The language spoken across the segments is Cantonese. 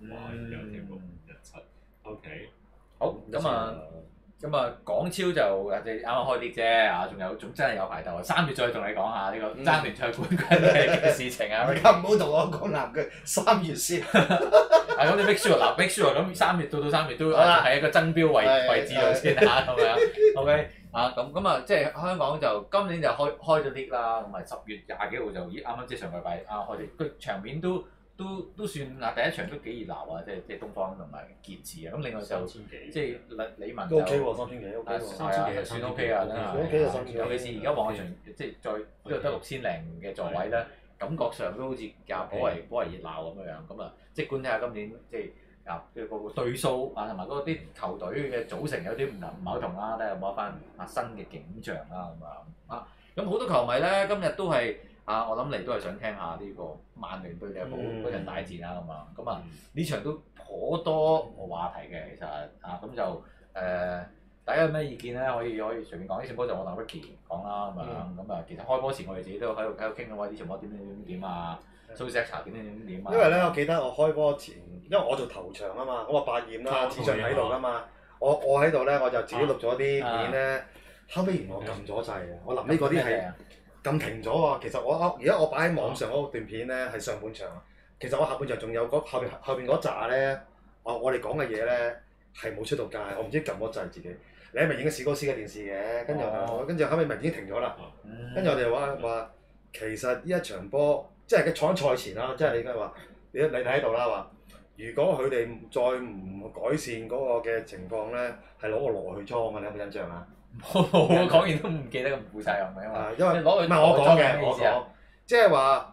哇！有聽過5-1-7，OK。 好咁啊，港超就即係啱啱開啲啫啊，仲真係有排鬥啊！3月再同你講下呢個爭聯賽冠軍嘅事情啊！ 而家唔好同我講南區3月先。 咁你 make sure 嗱，make sure 咁3月到3月都係一個爭標位置度先嚇，咁樣 OK 啊？咁啊，即係香港就今年就開咗 league 啦，咁啊10月20幾號就啱啱即係上個禮拜開嚟，個場面都算啊，第一場都幾熱鬧啊！即係東方同埋傑志啊，咁另外就即係李文就 OK 喎，3000幾 OK 喎 ，3000幾算 OK 啊，真係。尤其是而家旺場，即係再呢度得6000零嘅座位咧，感覺上都好似頗為熱鬧咁樣。咁啊，即管睇下今年即係啊個對數啊，同埋嗰啲球隊嘅組成有啲唔係同啦，睇下有冇一番新嘅景象啦咁啊。咁好多球迷咧，今日都係。我諗你都係想聽下呢個曼聯對利物浦嗰場大戰啦，咁啊呢場都頗多話題嘅，其實咁就大家有咩意見咧？可以隨便講。呢場波就我同 Ricky 講啦，咁啊其實開波前我哋自己都喺度傾嘅話，呢場波點啊，蘇斯查點啊。 因為咧，我記得我開波前，因為我做頭場啊嘛，我話百厭啦，志祥喺度噶嘛，我喺度咧，我就自己錄咗啲片咧，後尾原來我撳咗掣啊，我臨尾嗰啲係。撳停咗喎，其實而家我擺喺網上嗰段片咧係上半場，其實我下半場仲有後邊嗰扎咧，我哋講嘅嘢咧係冇出到街，我唔知撳咗掣自己。你係咪影咗史哥斯嘅電視嘅？跟住後尾咪已經停咗啦。跟住我哋話其實呢一場波，即係佢坐喺賽前啦，即係你而家話你喺度啦話，如果佢哋再唔改善嗰個嘅情況咧，係攞個羅去裝嘅，你有冇印象啊？ 我講完都唔記得咁負責任嘅嘛， 因為攞去唔係我講嘅，我講即係話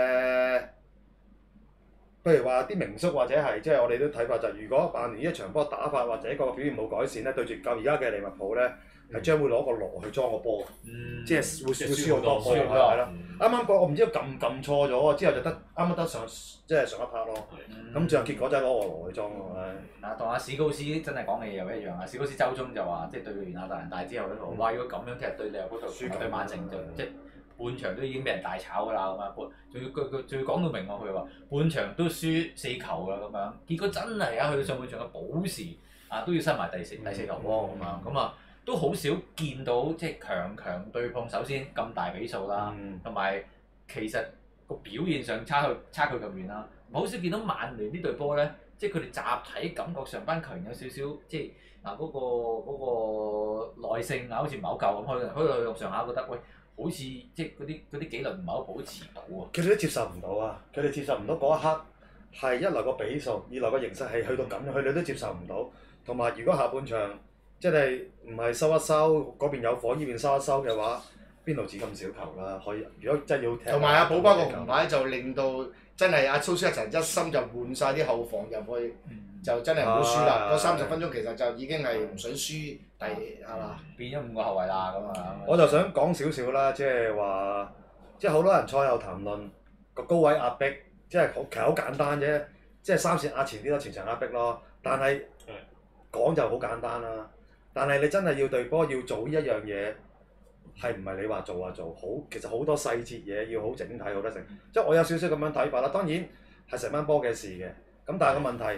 譬如話啲名宿或者係即係我哋都睇法就係，如果曼聯呢一場波打法或者個表現冇改善咧，對住而家嘅利物浦咧，係將會攞個羅去裝個波，即係會輸好多波係咯。啱啱我唔知撳錯咗喎，之後就得啱啱得上即係上一 part 咯。咁最後結果就係攞個羅去裝咯。 同阿史高斯真係講嘅嘢又一樣啊！史高斯週中就話，即係對完亞特蘭大之後咧，話如果咁樣踢對利物浦輸對曼城就即係半場都已經俾人大炒㗎啦咁啊！仲要講到明喎，佢話半場都輸4球啦咁樣，結果真係去到上半場嘅補時都要失埋第四球波咁啊！都好少見到即係強對碰，首先咁大比數啦，同埋其實個表現上差距咁遠啦，好少見到曼聯呢隊波咧，即係佢哋集體感覺上班球員有少少即係嗰個耐性好似唔係好夠咁，去到上下覺得喂，好似即係嗰啲紀律唔係好保持到啊！ 佢哋都接受唔到啊！佢哋接受唔到嗰一刻係一來個比數，二來個形勢係去到咁樣，佢哋都接受唔到。同埋如果下半場即係唔係收一收，嗰邊有火，呢邊收一收嘅話，邊度止咁少球啦？可以，如果真係要踢， 同埋阿保巴個紅牌就令到真係阿蘇斯一齊一心就換晒啲後防入去，就真係唔好輸啦！嗰30分鐘其實就已經係唔想輸係嘛？ 變咗5個後衞啦咁啊！ 我就想講少少啦，即係話，即係好多人賽後談論個高位壓迫，即係其實好簡單啫，即係3線壓前啲咯，前場壓迫咯。但係講就好簡單啦。但係你真係要對波要做呢一樣嘢，係唔係你話做就做好？其實好多細節嘢要好整體好得成。即係我有少少咁樣睇法啦。當然係成班波嘅事嘅。咁但係個問題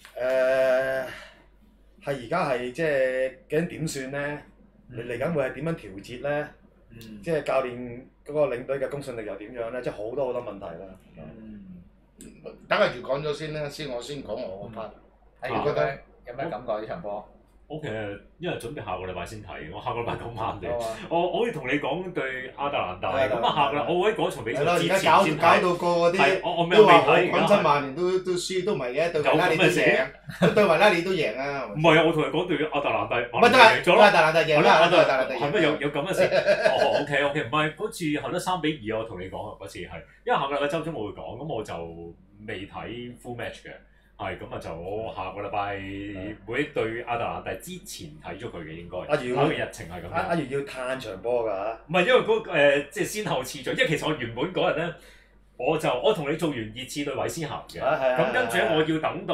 係而家係即係究竟點算咧？嚟緊會係點樣調節咧？即係教練嗰個領隊嘅公信力又點樣咧？即係好多問題啦。 等阿如講咗先啦，我先講我個 part。 你覺得有咩感覺呢場波？ 我其實因為準備下個禮拜先睇，我下個禮拜講曼聯，我可以同你講對亞特蘭大，咁下個我會嗰場比賽之前先睇。 搞到個嗰啲都話好滾親曼聯都輸都唔係嘅，對維拉利都贏，對維拉利都贏啊！ 唔係啊，我同你講對亞特蘭大， 唔係贏咗咯，亞特蘭大贏啦，亞特蘭大贏。 係咩有咁嘅事？OK，唔係嗰次係得3-2，我同你講嗰次係，因為下個禮拜週中我會講，咁我就未睇 full match 嘅。係咁啊！就我下個禮拜每一隊亞特蘭大之前睇咗佢嘅應該。 阿如嘅日程係咁。 阿如要嘆場波㗎。 唔係因為即係先後次序，因為其實我原本嗰日咧我同你做完熱刺對韋斯咸嘅， 係咁跟住咧我要等到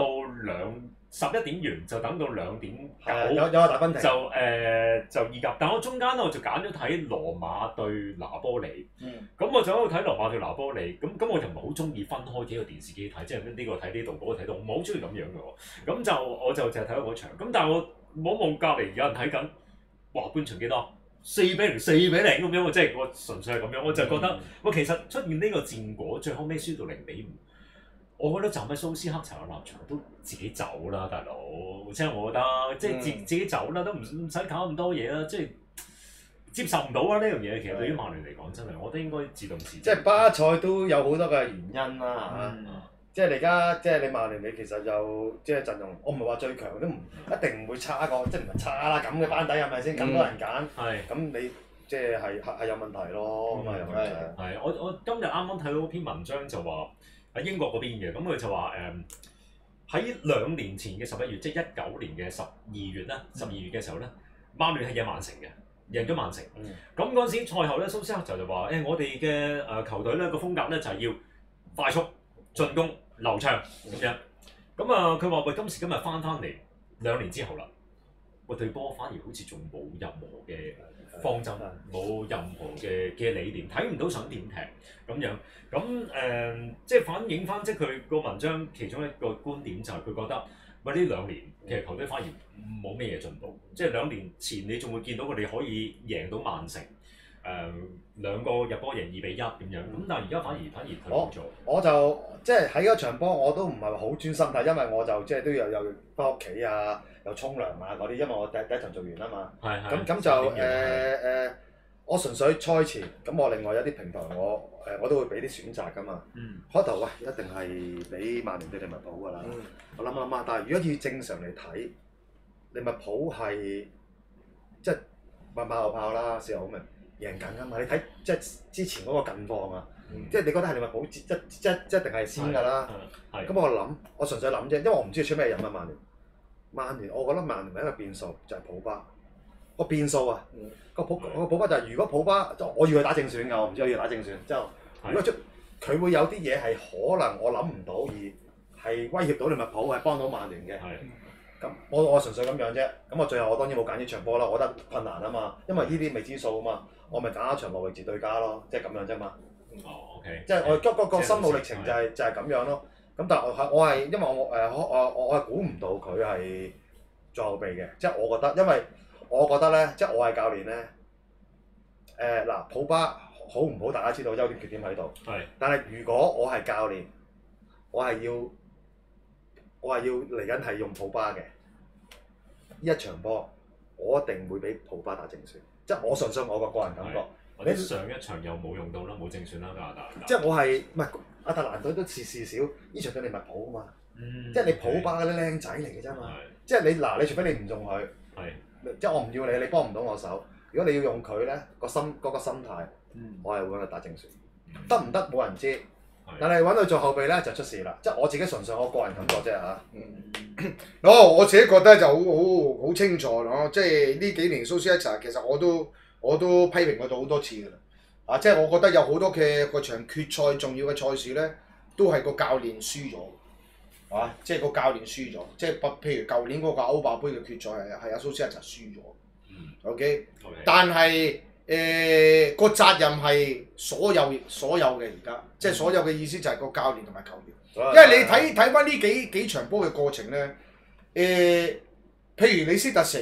11點完，就等到2點9 有個大分庭就意甲，但我中間咧我就揀咗睇羅馬對拿波里， 嗯咁我就喺度睇羅馬對拿波里，咁我就唔係好中意分開幾個電視機睇，即係呢個睇呢度，嗰個睇到，我唔係好中意咁樣嘅喎，咁我就淨係睇咗嗰場，咁但係我望隔離有人睇緊，哇半場幾多？4-0、4-0咁樣，即係我純粹係咁樣，我就覺得其實出現呢個戰果，最後尾輸到0-5。我覺得站喺蘇斯克查嘅立場都自己走啦，大佬。即係我覺得，即係自己走啦，都唔使搞咁多嘢啦。即係接受唔到啊！呢樣嘢其實對於曼聯嚟講，真係我覺得應該自動辭職。 即係巴塞都有好多嘅原因啦嚇。即係你而家，即係你曼聯，你其實就即係陣容，我唔係話最強，都唔一定唔會差過，即係唔係差啦咁嘅班底係咪先？咁多人揀，咁你即係係有問題咯，咁啊有問題。 係我今日啱啱睇到篇文章就話喺英國嗰邊嘅，咁佢就話喺2年前嘅11月，即係19年嘅12月啦，12月嘅時候咧，曼聯係贏曼城嘅，贏咗曼城。咁嗰陣時賽後咧，蘇斯克就話我哋嘅球隊咧個風格咧就係要快速進攻流暢咁樣。咁佢話喂，今時今日翻嚟2年之後啦，喂隊波反而好似仲冇任何嘅方針，冇任何嘅理念，睇唔到想點踢咁樣。咁即係反映翻，即係佢個文章其中一個觀點就係佢覺得，喂呢2年其實球隊反而冇咩嘢進步。即係2年前你仲會見到佢哋可以贏到曼城，兩個入波贏2-1咁樣。咁但係而家反而退步咗。 我就即係喺嗰場波我都唔係話好專心睇，因為我就即係都有翻屋企啊，又沖涼啊嗰啲，因為我第一場做完啊嘛。咁就我純粹賽前，咁我另外有啲平台我都會俾啲選擇噶嘛。開頭一定係俾曼聯對利物浦㗎啦。我諗下，但係如果要正常嚟睇，利物浦係即係馬後炮啦，事後好明贏緊㗎嘛。你睇即係之前嗰個近況啊，即係你覺得係利物浦一定係先㗎啦。咁我純粹諗啫，因為我唔知佢出咩人啊曼聯，我覺得曼聯一個變數就係普巴。個變數啊，個普巴就係如果普巴，我要佢打正選㗎，我唔知我要打正選。之後如果佢會有啲嘢係可能我諗唔到，而係威脅到利物浦，係幫到曼聯嘅。咁我純粹咁樣啫。咁我最後我當然冇揀呢場波啦，我覺得困難啊嘛，因為呢啲未知數啊嘛，我咪揀一場諾域治對家咯，即係咁樣啫嘛。 OK。 即係我個心路歷程就係咁樣咯。咁但係我係因為我係估唔到佢係做後備嘅，即係我覺得，因為我覺得咧，即係我係教練咧。嗱，普巴好唔好？大家知道優點缺點喺度。但係如果我係教練，我係要嚟緊係用普巴嘅。呢一場波，我一定會俾普巴打正選。即係我純粹我個人感覺。 你上一場又冇用到啦，冇正選啦，亞達。 即係我係唔係亞特蘭隊都事少？呢場對利物浦啊嘛。即係你普巴嗰啲僆仔嚟嘅啫嘛。即係你除非你唔用佢。即係我唔要你，你幫唔到我手。如果你要用佢咧，個心態，我係會揾佢打正選。得唔得冇人知，但係揾佢做後備咧就出事啦。即係我自己純粹我個人感覺啫嚇。 我自己覺得就好清楚咯。即係呢幾年蘇斯克查其實我都批評過好多次㗎啦。即係我覺得有好多嘅個場決賽重要嘅賽事咧，都係個教練輸咗。即係個教練輸咗，即係譬如舊年嗰個歐霸杯嘅決賽係阿蘇斯克查輸咗。OK，但係個責任係所有嘅而家，即係所有嘅意思就係個教練同埋球員。因為你睇翻呢幾場波嘅過程咧，譬如李斯特城，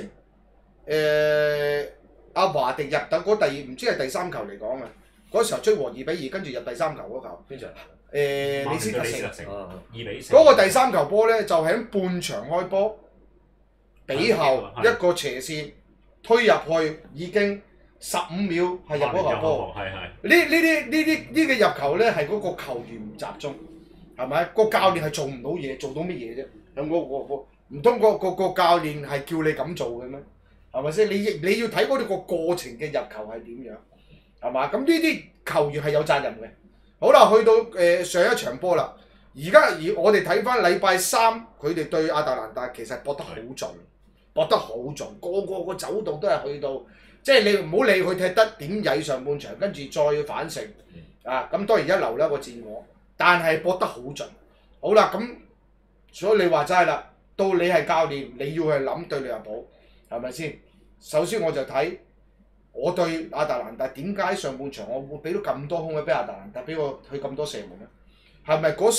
阿華迪入到嗰唔知係第3球嚟講啊，嗰時候追和2-2，跟住入第3球嗰球。邊場？李斯特城2-4。嗰個第3球波咧，就係喺半場開波，比後一個斜線推入去，已經15秒係入嗰球波。呢啲嘅入球咧，係嗰個球員唔集中，係咪？個教練係做唔到嘢，做到乜嘢啫？唔通個教練係叫你咁做嘅咩？係咪先？你要睇嗰個過程嘅入球係點樣，係嘛？咁呢啲球員係有責任嘅。好啦，去到上一場波啦，而我哋睇翻禮拜3佢哋對亞特蘭大，其實搏得好盡，個走道都係去到，即係你唔好理佢踢得點曳上半場，跟住再反勝， 咁當然一流啦個戰果，但係搏得好盡。好啦，咁所以你話齋啦，到你係教練，你要去諗對利物浦係咪先？首先我就睇我對亞特蘭大點解上半場我會俾到咁多空位俾亞特蘭大，俾我去咁多射門咧？係咪嗰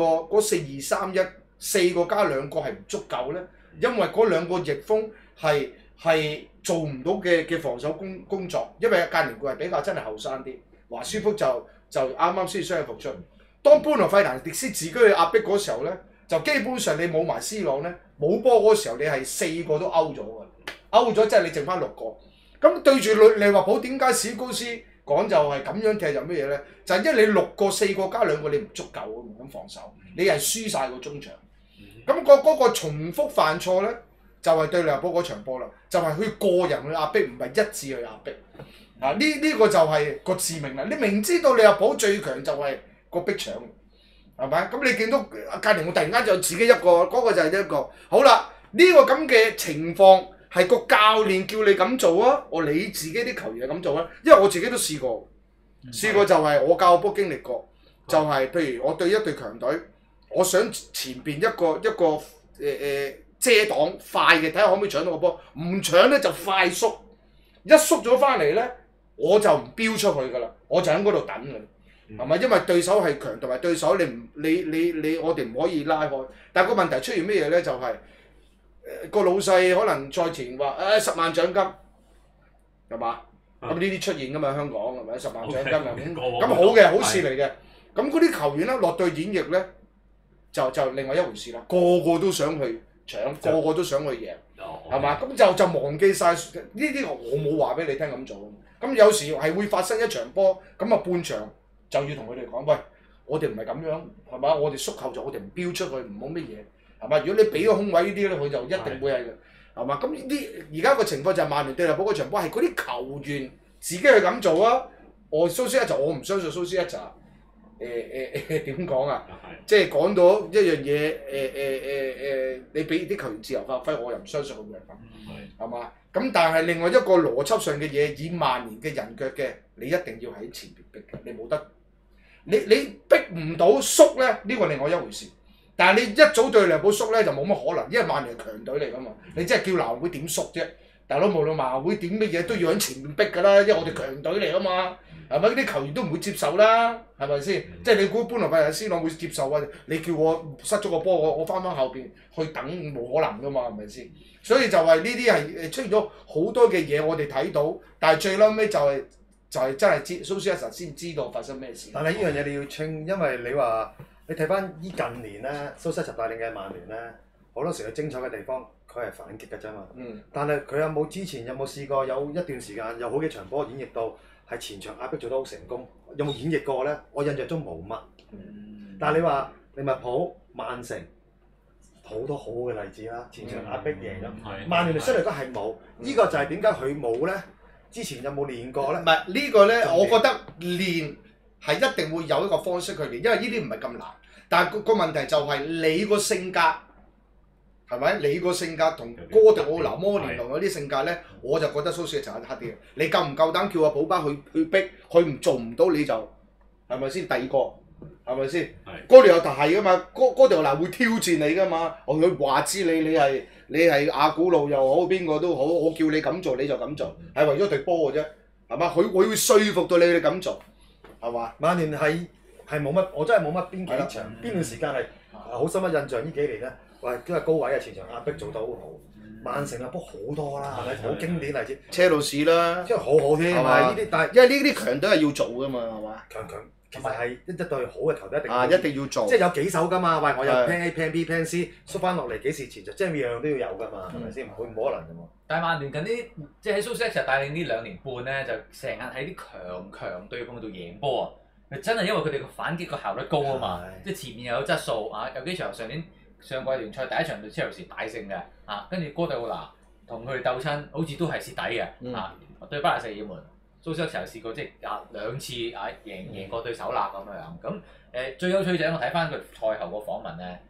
4-2-3-1 4個加2個係唔足夠咧？因為嗰2個逆風係做唔到嘅防守工作，因為格連固係比較真係後生啲，華舒福就啱啱先傷復出。當般奴費蘭迪斯自己去壓迫嗰時候咧，就基本上你冇埋 C 朗咧，冇波嗰時候你係4個都勾咗㗎，勾咗即係你剩翻6個。咁對住利物浦點解史高斯講就係咁樣踢就咩嘢咧？就係因為你6個4個加2個你唔足夠啊，唔敢防守，你係輸晒個中場。咁嗰個重複犯錯咧，就係對利物浦嗰場波啦，就係佢個人去壓迫，唔係一致去壓迫。呢個就係個致命啦！你明知道利物浦最強就係個逼搶，係咪？咁你見到格連我突然間就自己一個，嗰個就係一個。好啦，呢個咁嘅情況係個教練叫你咁做啊，你自己啲球員係咁做啊？因為我自己都試過就係我教波經歷過，就係譬如我對一隊強隊，我想前邊一個遮擋快嘅，睇下可唔可以搶到個波，唔搶咧就快縮，一縮咗翻嚟咧我就唔飆出去㗎啦，我就喺嗰度等㗎。係咪？因為對手係強，同埋對手我哋唔可以拉開。但係個問題出現咩嘢咧？就係、個老細可能賽前話10萬獎金，係嘛？咁呢啲出現㗎嘛？香港係咪10萬獎金啊？咁好嘅，好事嚟嘅。咁嗰啲球員咧落隊演繹咧，就另外一回事啦。個個都想去搶，個個都想去贏，係嘛？咁就忘記晒呢啲，我冇話俾你聽咁做。咁有時係會發生一場波，咁啊半場。就要同佢哋講，喂，我哋唔係咁樣，係嘛？我哋縮後就我哋唔飆出去，唔好乜嘢，係嘛？如果你俾個空位呢啲咧，佢就一定會係，係嘛？咁呢啲而家個情況就係曼聯對利物浦嗰場波係嗰啲球員自己去咁做啊！蘇斯一就我唔相信蘇斯一就點講啊？即係講到一樣嘢你俾啲球員自由發揮，我又唔相信佢會係咁，係嘛？咁但係另外一個邏輯上嘅嘢，以曼聯嘅人腳嘅，你一定要喺前邊逼嘅，你冇得。你逼唔到縮咧，呢個另外一回事。但係你一早對利物浦縮咧就冇乜可能，因為曼聯係強隊嚟㗎嘛。你真係叫南會點縮啫？大佬無論曼會點乜嘢都要喺前面逼㗎啦，因為我哋強隊嚟㗎嘛。係咪？啲球員都唔會接受啦，係咪先？即係你估般奴費蘭斯朗會接受啊？你叫我失咗個波，我翻後邊去等，冇可能㗎嘛，係咪先？所以就係呢啲係出現咗好多嘅嘢，我哋睇到，但係最嬲尾就係真係蘇斯一實先知道發生咩事。 但係呢樣嘢你要清，因為你話你睇翻依近年咧，蘇斯一實帶領嘅曼聯咧，好多時佢精彩嘅地方，佢係反擊㗎啫嘛。但係佢有冇之前有冇試過有一段時間有好幾場波演繹到係前場壓迫做得好成功？有冇演繹過咧？我印象中冇乜。但係你話利物浦、曼城好多好嘅例子啦，前場壓迫贏咗。曼聯嚟相對嚟講係冇，呢個就係點解佢冇咧？之前有冇練過咧？ 唔係呢個咧，我覺得練係一定會有一個方式去練，因為呢啲唔係咁難。但係個問題就係你個性格係咪？你個性格同哥迪奧拿、摩連奴嗰啲性格咧，我就覺得蘇斯就係黑啲嘅。你夠唔夠膽叫阿保巴去逼？佢唔做唔到你就係咪先？第二個係咪先？哥迪奧拿係噶嘛？哥迪奧拿會挑戰你噶嘛？佢話知你係阿古路又好，邊個都好，我叫你咁做你就咁做，係為咗隊波嘅啫，係嘛？佢會說服到你咁做，係嘛？ 曼聯係冇乜，我真係冇乜邊幾場邊段時間係好深刻印象呢幾年咧，喂，都係高位嘅前場壓迫做得好好。曼城啊，波好多啦，係咪？好經典例子， 車路士啦， 即係好好添，係咪？呢啲但係因為呢啲強隊係要做噶嘛，係嘛？ 強。同埋係一隊好嘅球隊一定要做， 即係有幾手㗎嘛？喂，我有 plan A、plan B、plan C， 縮翻落嚟幾時前場，即係樣樣都要有㗎嘛？係咪先？唔可能㗎嘛？ 但係曼聯近啲即係喺蘇斯克帶領呢2年半咧，就成日喺啲強對碰度贏波啊！真係因為佢哋個反擊個效率高啊嘛，即係前面又有質素啊！有幾場上季聯賽第一場對車路士大勝嘅啊，跟住哥迪奧拿同佢哋鬥親，好似都係蝕底嘅啊！對巴黎聖日耳門。蘇斯克又試過即係2次贏過對手啦咁樣，咁最有趣就係我睇翻佢賽後個訪問咧，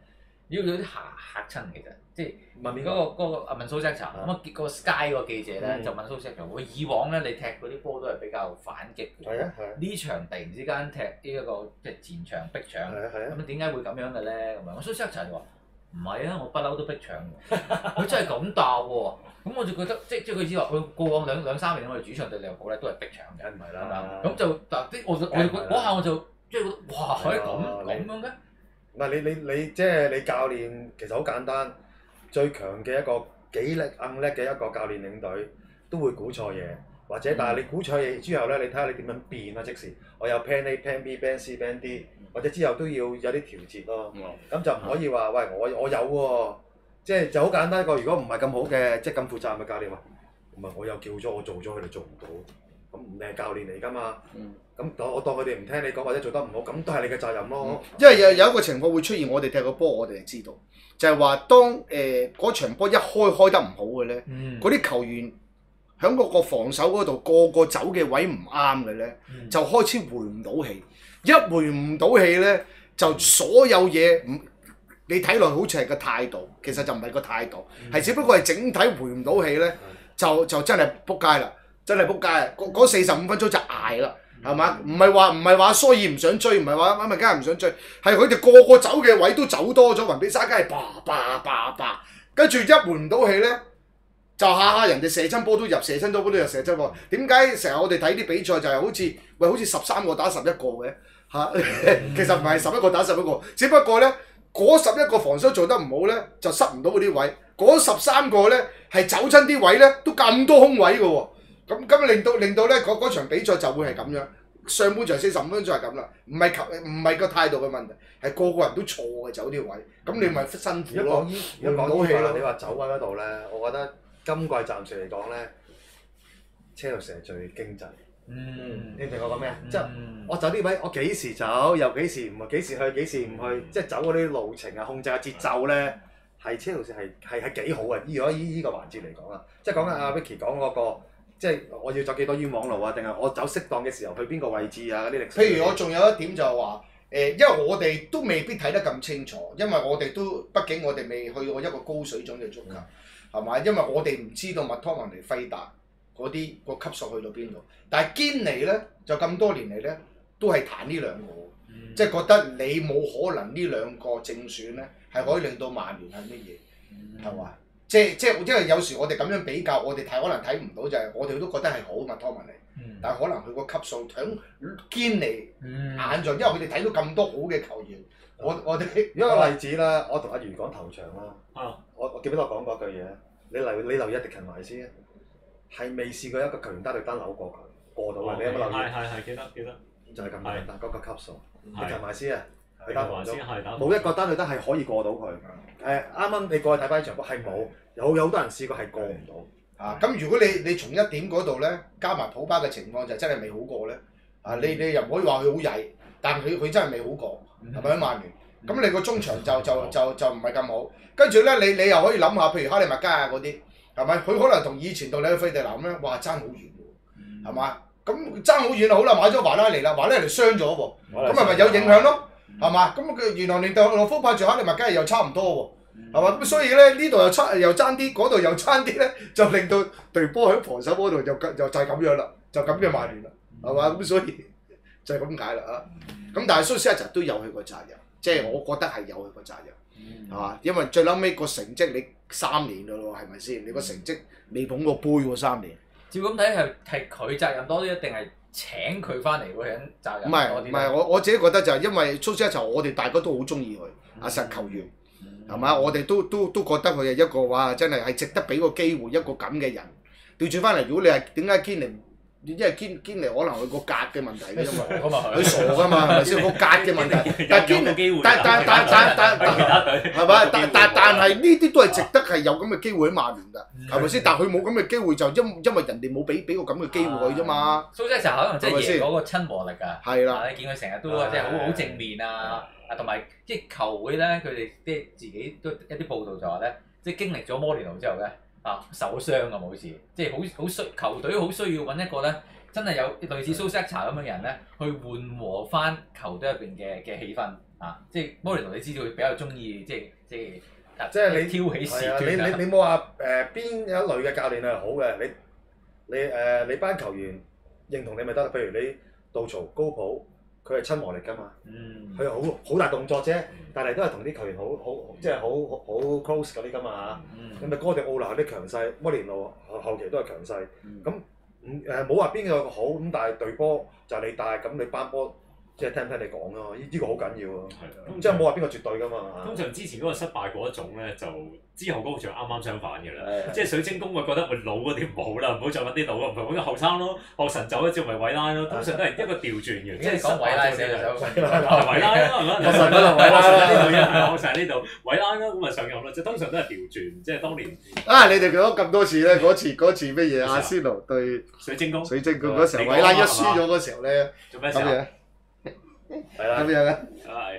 有啲嚇親其實，即係問邊嗰個問蘇斯查咁啊，個 Sky 個記者咧就問蘇斯查，我以往咧你踢嗰啲波都係比較反擊嘅， 係啊係啊， 呢場突然之間踢呢一個即係前場逼搶， 係啊係啊， 咁點解會咁樣嘅咧？咁樣，我蘇斯查就話唔係啊，我不嬲都逼搶嘅，佢真係咁答喎。咁我就覺得即係佢知話，佢過往兩三年我哋主場對利物浦咧都係逼搶嘅， 梗唔係啦。 咁就嗱啲我嗰下我就即係覺得哇，可以咁樣嘅？ 唔係你即係你教練其實好簡單，最強嘅一個幾叻硬叻嘅一個教練領隊都會估錯嘢，或者但係你估錯嘢之後咧，你睇下你點樣變啊！即時我有 plan A、plan B、plan C、plan D， 或者之後都要有啲調節咯。咁就唔可以話喂我有喎，即係就好簡單一個。如果唔係咁好嘅，即係咁負責任嘅教練話，唔係我又叫咗我做咗，佢哋做唔到，咁你係教練嚟㗎嘛？咁我當佢哋唔聽你講或者做得唔好，咁都係你嘅責任咯。 因為有一個情況會出現，我哋踢個波，我哋就知道，就係話當嗰場波一開得唔好嘅咧，嗰啲球員喺嗰個防守嗰度個走嘅位唔啱嘅咧，就開始回唔到氣。一回唔到氣咧，就所有嘢你睇落好似係個態度，其實就唔係個態度，係只不過係整體回唔到氣咧，就真係仆街啦，真係仆街啊！嗰45分鐘就捱啦。係嘛？唔係話蘇爾唔想追，唔係話啱咪梗係唔想追，係佢哋個走嘅位都走多咗，雲比沙加係叭，跟住一換唔到氣咧，就下人哋射親波都入，射親波都入，射親波。點解成日我哋睇啲比賽就係好似13個打11個嘅嚇？其實唔係11個打11個，只不過咧嗰11個防守做得唔好咧，就塞唔到嗰啲位，嗰13個咧係走親啲位咧都咁多空位嘅喎。咁令到咧嗰場比賽就會係咁樣，上半場45分鐘係咁啦，唔係個態度嘅問題，係個人都錯嘅走啲位，咁你咪辛苦咯。 如果講呢你話走位嗰度咧，我覺得今季暫時嚟講咧，車路士係最經濟。你明我講咩啊？即係我走啲位，我幾時走，又幾時唔係幾時去，幾時唔去，即係走嗰啲路程啊，控制下節奏咧，係車路士係幾好嘅。如果依個環節嚟講啊，即係講緊阿 Vicky 講嗰個。即係我要走幾多冤枉路啊？定係我走適當嘅時候去邊個位置啊？嗰啲歷史。 譬如我仲有一點就係話，因為我哋都未必睇得咁清楚，因為我哋都畢竟我哋未去過一個高水準嘅足球，係咪？因為我哋唔知道麥湯文尼費達嗰啲個級數去到邊度。但係堅尼咧就咁多年嚟咧都係彈呢兩個，即係覺得你冇可能呢兩個正選咧係可以令到曼聯係乜嘢，係嘛？即係因為有時我哋咁樣比較，我哋可能睇唔到就係我哋都覺得係好麥湯文尼，但係可能佢個級數響堅尼眼上，因為佢哋睇到咁多好嘅球員，我哋一個例子啦，我同阿如講頭場啦，我記唔記得我講過一句嘢？你留意迪勤埋先，係未試過一個球員單對單扭過佢過到嘅，你有冇留意？ 係記得， 就係咁簡單嗰個級數，迪勤埋先啊！ 佢打埋先冇一個單對單係可以過到佢。啱啱你過去睇翻呢場波係冇，有好多人試過係過唔到。 咁如果你從一點嗰度咧，加埋普巴嘅情況就真係未好過咧。你又唔可以話佢好曳，但佢真係未好過，係咪喺曼聯？咁你個中場就唔係咁好。跟住咧，你又可以諗下，譬如哈利麥加啊嗰啲，係咪？佢可能同以前到你去費迪南咧，哇爭好遠喎，係嘛？咁爭好遠好啦，買咗華拉尼啦，華拉尼傷咗喎，咁係咪有影響咯？係嘛？咁佢原來連到洛夫派住哈利麥加又差唔多喎，係嘛？咁所以咧呢度又爭啲，嗰度又爭啲咧，就令到隊波喺防守嗰度就係咁樣啦，就咁嘅曼聯啦，係嘛？咁所以就係咁解啦啊！咁但係蘇斯克查都有佢個責任，即係我覺得係有佢個責任，係嘛？因為最撚尾個成績你3年㗎咯，係咪先？你個成績未捧過杯喎3年。 照咁睇係佢責任多啲，定係請佢翻嚟嗰人責任多啲？ 唔係，我自己覺得就係因為蘇斯克查，我哋大家都好中意佢，阿實球員係嘛？我哋都覺得佢係一個話真係值得俾個機會一個咁嘅人。調轉翻嚟，如果你係點解堅尼？因為堅尼可能佢個格嘅問題啫嘛，佢傻㗎嘛，係咪先？個格嘅問題，但係堅尼，但係嘛？但係呢啲都係值得係有咁嘅機會喺曼聯㗎，係咪先？但係佢冇咁嘅機會，就因為人哋冇俾個咁嘅機會佢啫嘛。 蘇斯查可能真係贏嗰個親和力啊， 係啦， 你見佢成日都即係好正面啊，同埋即係球會咧，佢哋即係自己都一啲報道就話咧，即係經歷咗摩連奴之後咧。受傷啊冇事，即係好需球隊好需要揾一個咧，真係有類似蘇斯查咁嘅人咧，去緩和翻球隊入邊嘅氣氛， 即係摩連奴你知道佢比較中意即係你挑起事係啊！ 端啊。 你冇話邊一類嘅教練係好嘅，你班球員認同你咪得啦。譬如你杜曹高普，佢係親和力㗎嘛，佢好大動作啫，但係都係同啲球員即係好 close 嗰啲㗎嘛。咁咪哥迪奧拿啲強勢，摩連奴後期都係強勢。咁冇話邊個好咁，但係隊波就係你帶，咁你班波。即係聽唔聽你講咯，呢個好緊要啊！即係冇話邊個絕對㗎嘛。 通常之前嗰個失敗嗰一種咧，就之後嗰個就啱啱相反嘅啦。即係水晶宮會覺得會老嗰啲唔好啦，唔好再揾啲老嘅，唔係揾個後生咯。學神走咗之後咪韋拉咯，通常都係一個調轉嘅。 即係講韋拉寫就韋拉啦，係咪？學神嗰度韋拉呢度，學神呢度韋拉啦，咁咪上任咯。即係通常都係調轉，即係當年你哋講咁多次咧，嗰次乜嘢？阿仙奴對水晶宮嗰時候，韋拉一輸咗嗰時候咧， 做咩事啊？ 係啦， 咁樣嘅，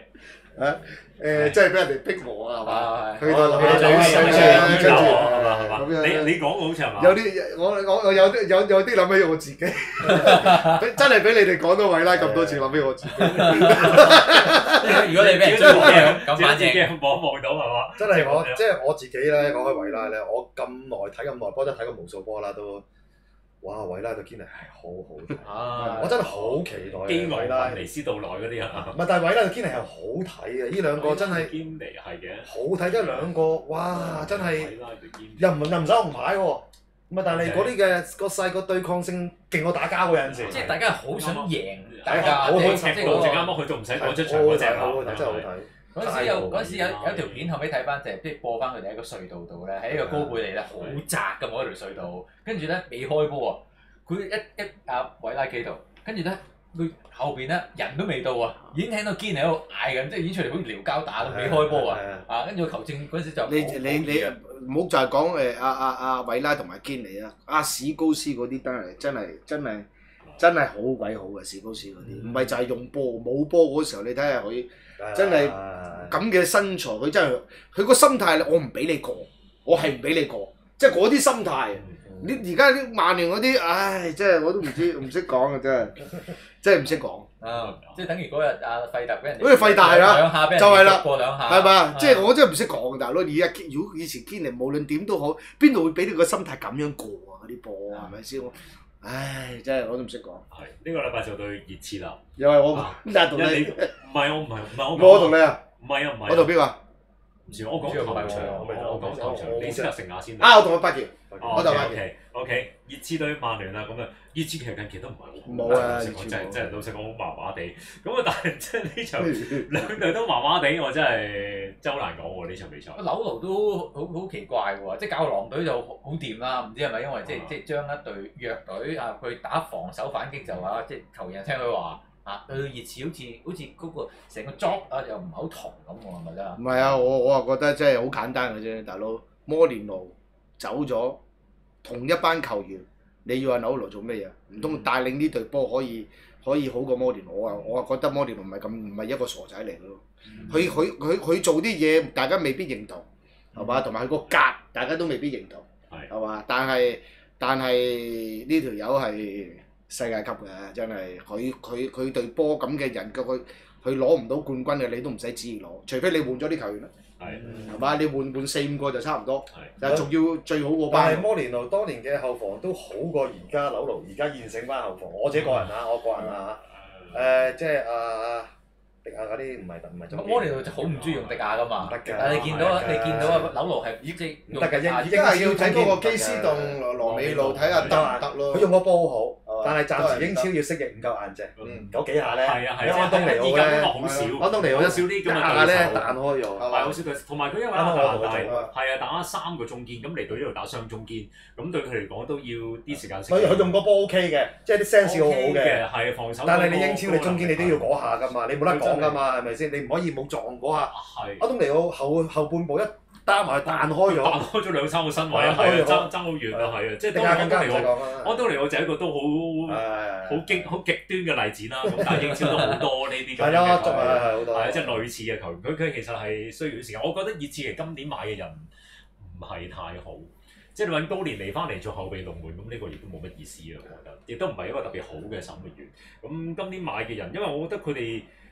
即係俾人哋逼我啊，係嘛？去到諗起最係嘛？你講好似係嘛？ 有啲我有啲諗起我自己，真係俾你哋講到韋拉咁多次，諗起我自己。 如果你俾人追嘅，咁反正望到係嘛？ 真係即係我自己咧，講開韋拉咧，我咁耐睇咁耐波，都睇過無數波啦都。哇！韋拉對堅尼係好好睇，我真係好期待。 基維拉尼斯道內嗰啲啊， 唔係，但係韋拉對堅尼係好睇嘅，呢兩個真係堅尼係嘅， 好睇得兩個，哇！真係又唔使紅牌喎，唔係，但係嗰啲嘅個細個對抗性勁過打交嗰陣時， 即係大家好想贏， 大家好即係啱啱去到唔使講出場嗰隻啦， 真係好睇。 嗰陣時有條片，後尾睇翻就係即係播翻佢哋喺個隧道度咧，喺一個高貝利咧，好窄嘅嗰條隧道，跟住咧未開波啊，佢一韋拉企度，跟住咧佢後邊咧人都未到啊，已經聽到堅尼喺度嗌緊，即係已經出嚟好似撩交打咁，未開波啊，跟住個球證嗰陣時就你唔好就係講阿韋拉同埋堅尼啊，阿史高斯嗰啲真係好鬼好嘅，史高斯嗰啲，唔係就係用波冇波嗰時候，你睇下佢真係咁嘅身材，佢真係佢個心態，我唔俾你過，我係唔俾你過，即係嗰啲心態。你而家啲曼聯嗰啲，唉，真係我都唔識講啊，真係唔識講。 即係等於嗰日阿費特俾人， 好似費特係啦，就係啦， 過兩下， 係嘛？即係我真係唔識講，大佬。而家如果以前堅尼無論點都好，邊度會俾你個心態咁樣過啊？嗰啲波係咪先？唉，真係我都唔識講。 係呢個禮拜就對熱刺啦。 又係我講，同你唔係我同你啊？ 唔係啊， 我同邊個？ 唔知我講頭場，我講頭場，你先入成下先。 我同佢八件，我就八件。 OK，熱刺對曼聯啦，咁啊，熱刺其實近期都唔係好冇啊， 真係老實講麻麻地。咁啊，但係即係呢場兩隊都麻麻地，我真係好難講喎呢場比賽。 紐奴都好奇怪喎，即係教狼隊就好掂啦，唔知係咪因為即係將一隊弱隊啊，佢打防守反擊就話，即係球員聽佢話。對熱刺好似嗰個成個 job 又唔係好同咁喎，係咪咧？ 唔係啊，我覺得真係好簡單嘅啫，大佬。摩連奴走咗，同一班球員，你要話紐奴做咩嘢？唔通帶領呢隊波可以好過摩連奴？我覺得摩連奴唔係一個傻仔嚟咯。佢做啲嘢，大家未必認同，係嘛？同埋佢個格，大家都未必認同，係嘛？但係呢條友係世界級嘅，真係佢隊波咁嘅人，佢攞唔到冠軍嘅，你都唔使旨意攞，除非你換咗啲球員啦，係嘛？你換4-5個就差唔多，但係仲要最好嗰班。 但係摩連奴當年嘅後防都好過而家紐奴而家現成班後防，我自己個人啊，即係迪亞嗰啲唔係。 摩連奴就好唔中意用迪亞噶嘛，但係你見到紐奴係即係唔得㗎， 而家係要睇嗰個基斯頓羅美路睇下得唔得咯。 佢用個波好，但係暫時英超要適應唔夠硬淨，嗰幾下咧，安東尼奧咧，安東尼奧少啲咁嘅對手彈開咗， 係好少對手，同埋佢因為打3個中堅，咁嚟到呢度打雙中堅，咁對佢嚟講都要啲時間。 所以佢用個波 OK 嘅，即係啲 sense 好好嘅， 係防守。 但係你英超你中堅你都要嗰下㗎嘛，你冇得講㗎嘛，係咪先？你唔可以冇撞嗰下。安東尼奧後半部一打埋彈開咗 2-3個身位啊，係啊，爭好遠啊，係啊，即係當安東尼奧就係一個都好極端嘅例子啦。咁但係英超都好多呢啲咁嘅球員，係即係類似嘅球員。佢其實係需要時間。我覺得熱刺其實今年買嘅人唔係太好，即係你揾高連尼翻嚟做後備龍門，咁呢個亦都冇乜意思啊。我覺得，亦都唔係一個特別好嘅守門員。咁今年買嘅人，因為我覺得佢哋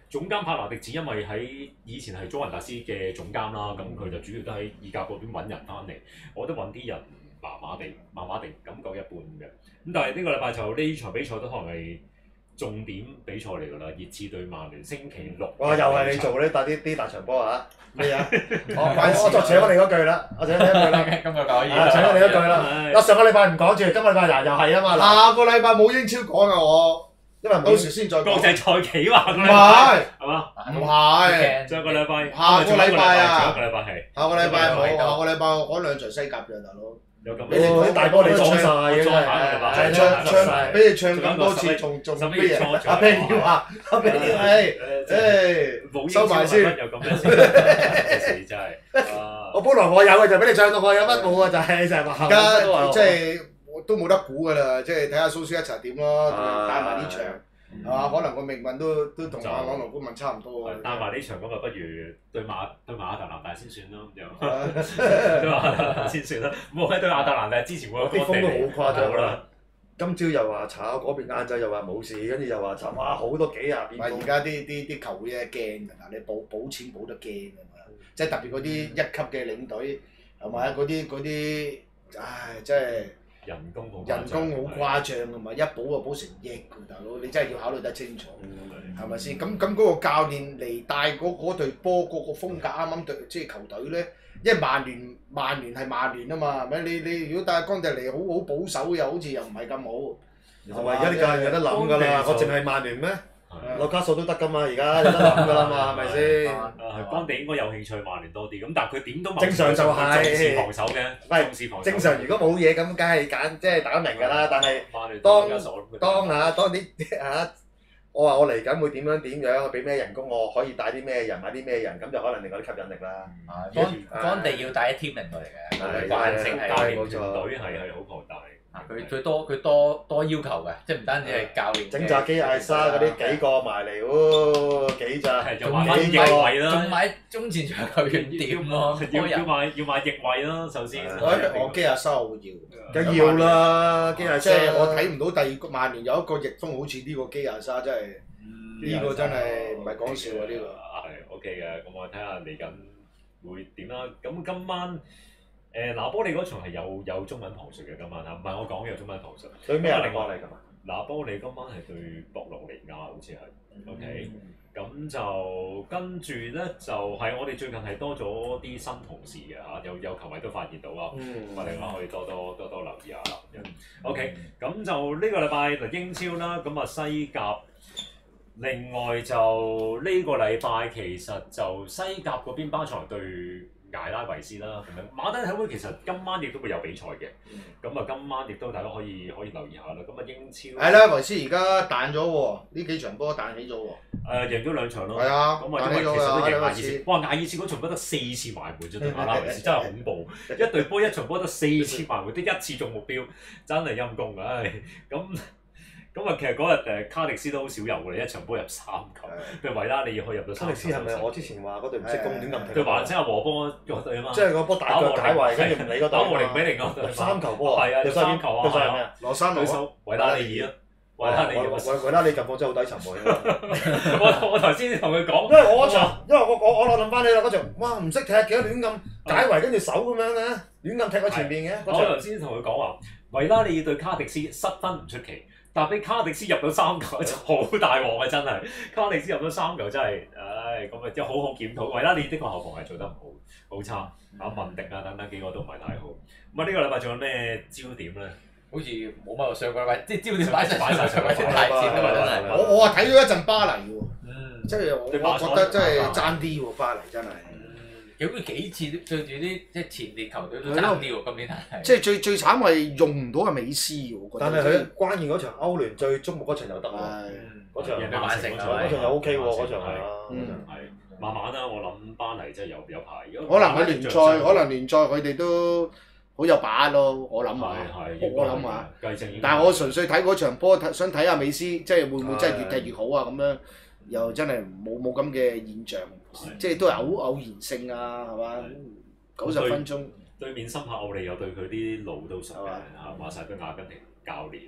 總監帕拿迪治因為喺以前係祖雲達斯嘅總監啦，咁佢就主要都喺意甲嗰邊揾人翻嚟，我覺得揾啲人麻麻地，感覺一般嘅。咁但係呢個禮拜就呢場比賽都可能係重點比賽嚟㗎啦，熱刺對曼聯星期六。 哇！又係你做呢啲大場波啊？咩啊？我就請咗你嗰句啦，我請咗你嗰句啦。 今個可以。 請咗你嗰句啦。我上個禮拜唔講住，今個禮拜又係啊嘛。 下個禮拜冇英超講啊我， 因為到時先再講。 國際賽企話唔係， 係嘛？ 唔係， 上個禮拜， 下個禮拜啊， 上個禮拜係。 下個禮拜冇，下個禮拜我講兩場西甲嘅大佬。 有咁啲大波你講晒嘅真係， 唱俾你唱咁多次，仲咩嘢？阿啤要話，阿啤要收埋先。 有咁樣先，真係。 我本來我有嘅就俾你唱到我有乜冇啊？就係話。 而家即係都冇得估㗎啦，即係睇下蘇斯一齊點咯，帶埋呢場。係嘛？可能個命運都同阿朗奴官民差唔多喎。 帶埋呢場咁啊，不如對馬特蘭大先算咯，咁就對馬特蘭大先算啦。冇喺對亞特蘭大之前會有啲風都好誇張啦。 今朝又話炒，嗰邊晏晝又話冇事，跟住又話炒，哇好多幾廿邊。 唔係而家啲球會咧驚㗎，嗱你補錢補得驚㗎嘛，即係特別嗰啲一級嘅領隊係咪啊？嗰啲唉真係。人工好誇張㗎嘛，一補就補成億㗎，大佬你真係要考慮得清楚，係咪先？咁嗰個教練嚟帶嗰隊波嗰個風格啱啱對，即係球隊咧，因為曼聯係曼聯啊嘛，係咪？你如果帶干地嚟好保守，又好似又唔係咁好。 係咪而家啲教練有得諗㗎啦？我淨係曼聯咩？紐卡素都得㗎嘛，而家有得諗㗎啦嘛，係咪先？ 干地應該有興趣曼聯多啲，咁但係佢點都正常就係重視防守嘅，重視防守。 正常如果冇嘢咁，梗係揀即係打明㗎啦。但係當啲我話我嚟緊會點樣，俾咩人工我可以帶啲咩人買啲咩人，咁就可能另外啲吸引力啦。 干地要帶一 team 人過嚟嘅，佢慣性係教練團隊係好龐大。 佢多要求嘅，即係唔單止係教練。 整扎基艾莎嗰啲幾個埋嚟喎，幾扎仲買翼位啦， 仲買中前場球員點喎？ 要買翼位啦，首先。 我基亞沙我要， 梗要啦，基亞沙。 即係我睇唔到第二個曼聯有一個翼鋒好似呢個基亞沙，真係呢個真係唔係講笑啊！呢個係 OK 嘅，咁我睇下嚟緊會點啦。咁今晚。拿波利嗰場係有中文旁述嘅今晚啊，唔係我講有中文旁述。 對咩另外嚟㗎嘛？ 拿波利今晚係對博洛尼亞，好似係 OK。咁就跟住咧，就係我哋最近係多咗啲新同事嘅嚇，有球迷都發現到啊，我哋可以多留意下啦咁樣。OK，咁就呢個禮拜嗱英超啦，咁啊西甲。另外就呢個禮拜其實就西甲嗰邊巴塞對艾拉維斯啦，咁樣馬德里體會其實今晚亦都會有比賽嘅，咁啊今晚亦都大家可以留意下啦。咁啊英超係啦，維斯而家彈咗喎，呢幾場波彈起咗喎。 贏咗2場咯。 係啊， 咁啊因為其實都贏艾爾斯。哇！艾爾斯嗰場波得4次埋門啫，對艾拉維斯真係恐怖。一隊波一場波得4次埋門，得1次中目標，真係陰公唉！咁啊，其實嗰日卡迪斯都好少有嘅，一場波入3球。譬如維拉利可以入到3球。 卡迪斯係咪我之前話嗰隊唔識攻點咁踢？ 佢話即係和波嗰隊啊嘛。 即係個波大腳解圍，跟住唔理嗰隊。 打和0比0嗰隊。 3球波啊！ 係啊，入3球啊！ 對手係咩啊？ 羅山對手維拉利爾啊！ 維拉利近況真係好低沉喎。 我頭先同佢講， 因為我嗰場，因為我諗翻你啦嗰場，哇唔識踢嘅，亂咁解圍跟住手咁樣嘅，亂咁踢喺前邊嘅。 我頭先同佢講話，維拉利爾對卡迪斯失分唔出奇。但係俾卡迪斯入到3球就好大鑊啊！真係，卡迪斯入到3球真係，唉咁啊，即係好好檢討。維拉利爾的確後防係做得唔好差，文迪啊等等幾個都唔係太好。咁啊呢個禮拜仲有咩焦點咧？ 好似冇乜上個禮拜，即係焦點擺曬上個禮拜太尖啊嘛真係。 我睇咗一陣巴黎喎，即係我覺得真係爭啲喎，巴黎真係。 有幾次對住啲即係前列球隊都爭啲喎，今年係。 即係最慘係用唔到係美斯喎，我覺得。 但係佢關鍵嗰場歐聯最矚目嗰場又得喎，嗰場嗰場又 OK 喎，嗰場係啊， 係慢慢啦，我諗巴黎真係有排。 可能喺聯賽佢哋都好有把握咯，我諗下。我諗下。但係我純粹睇嗰場波，想睇下美斯，即係會唔會真係越踢越好啊？咁樣又真係冇咁嘅現象。即係都係偶然性啊，係嘛？90分鐘。 對面森柏奧利又對佢啲路都熟嘅嚇，話晒都阿根廷教練㗎嘛。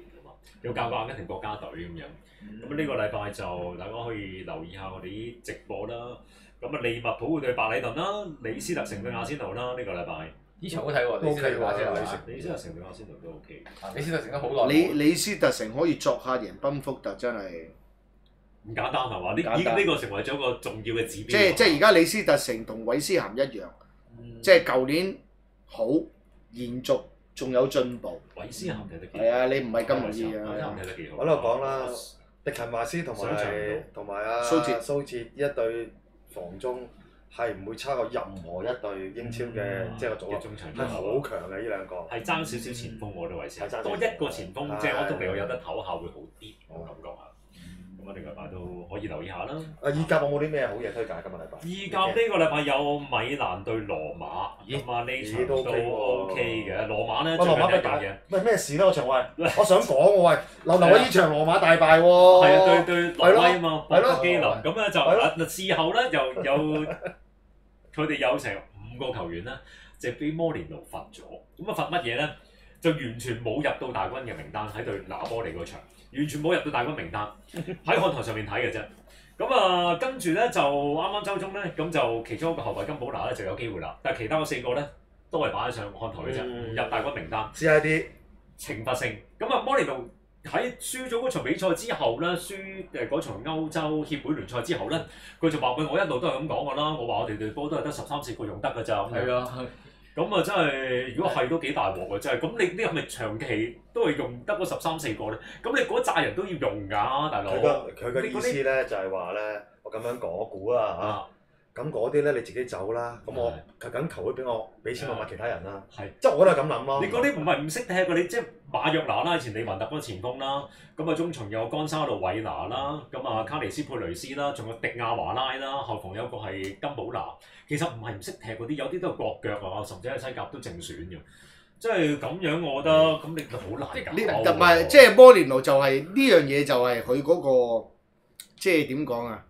有教過阿根廷國家隊咁樣。咁呢個禮拜就大家可以留意下我哋啲直播啦。咁啊，利物浦會對白禮頓啦，李斯特城對阿仙奴啦，呢個禮拜。 呢場好睇喎，李斯特城李斯特城對阿仙奴都 OK。 李斯特城都好耐。 李斯特城可以作客贏賓福特，真係唔簡單係嘛？呢個成為咗一個重要嘅指標。 即係而家李斯特城同韋斯咸一樣，即係舊年好延續，仲有進步。 韋斯咸踢得幾好？ 係啊，你唔係咁容易韋斯咸啊！ 踢得幾好。 我喺度講啦，迪勤華斯同埋阿蘇哲呢一對防中係唔會差過任何一隊英超嘅即係個組合，係好強嘅呢兩個。 係爭少少前鋒我覺得韋斯咸， 係爭多一個前鋒，即係安東尼奧有得唞下會好啲，我感覺啊。咁啊，呢個禮拜都可以留意下啦。 意甲有冇啲咩好嘢推介今個禮拜？ 意甲呢個禮拜有米蘭對羅馬，咁啊呢場都 OK 嘅。羅馬咧最近一樣嘢， 喂咩事咧？我場喂，我想講我喂，留喺呢場羅馬大敗喎。 係啊，對挪威啊嘛，博基林咁咧就事後咧又有佢哋有成5個球員咧，就俾摩連奴罰咗。咁啊罰乜嘢咧？就完全冇入到大軍嘅名單喺對拿波利嗰場。完全冇入到大軍名單，喺看台上面睇嘅啫。咁啊，跟住咧就啱啱周中咧，咁就其中一個後衞金寶拿咧就有機會啦。但係其他嗰4個咧都係擺喺上看台嘅啫，唔入大軍名單。 CID 懲罰性。咁啊，摩連奴喺輸咗嗰場比賽之後咧，輸嗰場歐洲協會聯賽之後咧，佢就話：喂，我一路都係咁講㗎啦，我話我哋隊波都係得13、14個用得㗎咋。係啊。咁啊，真係如果係都幾大鑊啊！真係，咁你係咪長期都係用得嗰13、14個咧？咁你嗰扎人都要用㗎，大佬。 佢嘅意思咧就係話咧，我咁樣講，我估啦嚇。咁嗰啲咧你自己走啦，咁我求緊球會俾錢我買其他人啦。 係， 即係我都係咁諗咯。 你嗰啲唔係唔識踢㗎，你即係馬約拿啦，以前利雲特嗰個前鋒啦，咁啊中場有干沙路韋拿啦，咁啊卡尼斯佩雷斯啦，仲有迪亞華拉啦，後防有個係金寶拿。其實唔係唔識踢嗰啲，有啲都係國腳啊，甚至喺西甲都正選嘅。即係咁樣，我覺得咁你就好難搞。 唔係，即係摩連奴就係呢樣嘢，就係佢嗰個即係點講啊？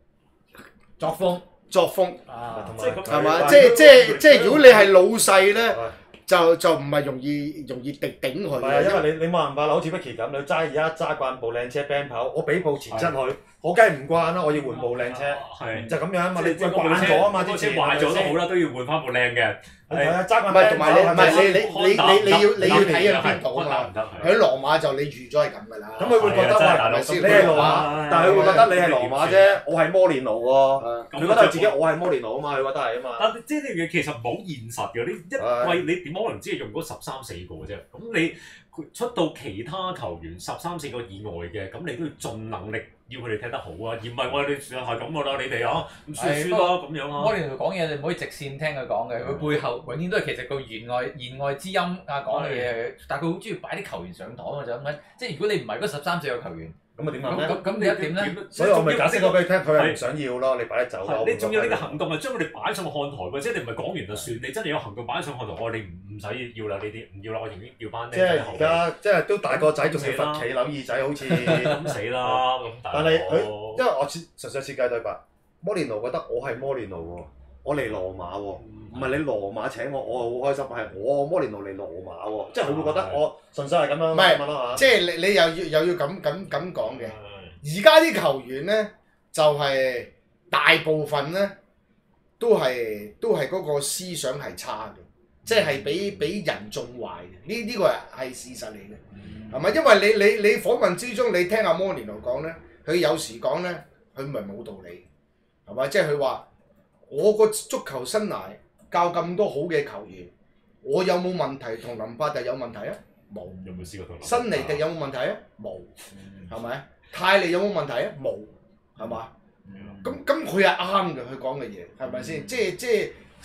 作風啊， 係嘛？即係如果你係老細咧，就唔係容易頂佢。 係啊，因為你冇辦法啦，好似 Vicky 咁，你而家揸慣部靚車 band 跑，我俾部前七佢。我梗係唔慣啦，我要換部靚車，就咁樣啊嘛！你慣咗啊嘛，啲車壞咗都好啦，都要換翻部靚嘅。 係啊，揸慣唔係同埋你要睇喺邊度啊嘛？喺羅馬就你預咗係咁㗎啦。 咁佢會覺得你係羅馬，但係佢會覺得你係羅馬啫，我係摩連奴喎。佢覺得自己我係摩連奴啊嘛，佢覺得係啊嘛。 但即係呢樣嘢其實冇現實嘅，因為你點可能只係用嗰13、14個啫？咁你出到其他球員13、14個以外嘅，咁你都要盡能力要佢哋踢得好啊，而唔係我哋係咁㗎啦，你哋啊咁輸啦咁樣啊。 摩連奴講嘢你唔可以直線聽佢講嘅，佢背後永遠都係其實個言外之音啊講嘅嘢，但係佢好中意擺啲球員上堂啊就咁樣，即係如果你唔係嗰13、14個球員。 咁啊點啊？ 咁你一點咧？ 所以我咪解釋咗俾你聽，佢係唔想要咯，你擺得走咯。 你仲有呢個行動係將佢哋擺上個看台嘅，即係你唔係講完就算，你真係有行動擺上看台，我哋唔使要啦呢啲，唔要啦，我寧願要翻。 即係而家即係都大個仔，仲要罰企扭耳仔，好似咁死啦咁。 但係佢因為我純粹設計對白，摩連奴覺得我係摩連奴喎，我嚟羅馬喎，唔係你羅馬請我，我好開心，係我摩連奴嚟羅馬喎，即係佢會覺得我純粹係咁樣。 唔係，即係你又要咁講嘅。而家啲球員咧，就係大部分咧，都係嗰個思想係差嘅，即係俾人縱壞嘅。呢個係事實嚟嘅，係咪？因為你訪問之中，你聽阿摩連奴講咧，佢有時講咧，佢唔係冇道理，係咪？即係佢話我個足球生涯教咁多好嘅球員，我有冇問題？同林柏特有問題啊？冇。 有冇試過同新尼迪有冇問題啊？冇，係咪？泰利有冇問題啊？冇，係嘛？咁佢係啱嘅，佢講嘅嘢係咪先？即係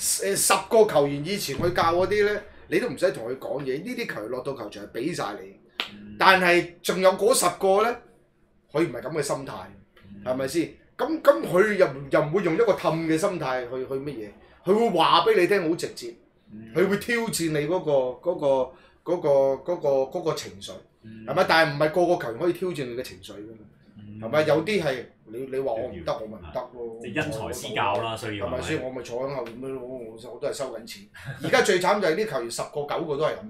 10個球員以前佢教嗰啲咧，你都唔使同佢講嘢，呢啲球員落到球場係俾晒你。但係仲有嗰10個咧，佢唔係咁嘅心態，係咪先？咁佢又唔會用一個氹嘅心態去乜嘢？佢會話俾你聽好直接，佢會挑戰你嗰個情緒。係咪？但係唔係個個球員可以挑戰你嘅情緒㗎嘛？係咪？有啲係你話我唔得，我咪唔得咯。 即係因材施教啦，所以係咪先？我咪坐喺後面咯，我都係收緊錢。而家最慘就係啲球員10個9個都係咁樣，